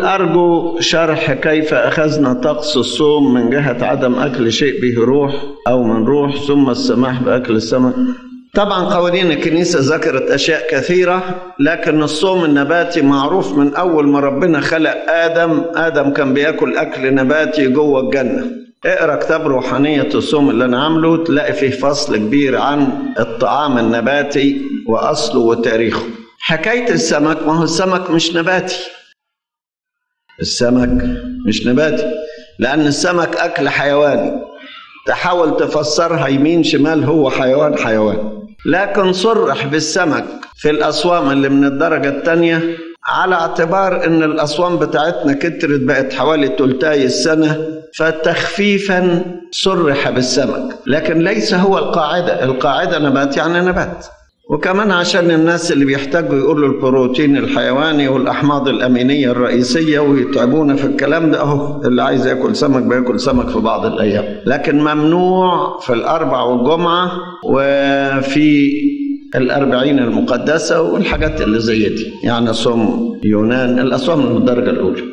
أرجو شرح كيف أخذنا طقس الصوم من جهة عدم أكل شيء به روح أو من روح، ثم السماح بأكل السمك. طبعا قوانين الكنيسة ذكرت أشياء كثيرة، لكن الصوم النباتي معروف من أول ما ربنا خلق آدم كان بيأكل أكل نباتي جوه الجنة. اقرأ كتاب روحانية الصوم اللي أنا عامله، تلاقي فيه فصل كبير عن الطعام النباتي وأصله وتاريخه. حكاية السمك، ما هو السمك مش نباتي، السمك مش نباتي، لأن السمك أكل حيواني. تحاول تفسرها يمين شمال، هو حيوان. لكن صرح بالسمك في الأصوام اللي من الدرجة الثانية، على اعتبار ان الأصوام بتاعتنا كترت، بقت حوالي 3 السنة، فتخفيفا صرح بالسمك، لكن ليس هو القاعدة نبات يعني نبات. وكمان عشان الناس اللي بيحتاجوا يقولوا البروتين الحيواني والأحماض الأمينية الرئيسية ويتعبونا في الكلام ده، اهو اللي عايز ياكل سمك بياكل سمك في بعض الأيام، لكن ممنوع في الأربع والجمعة وفي الأربعين المقدسة والحاجات اللي زي دي، يعني صوم يونان، الأصوام من الدرجة الأولى.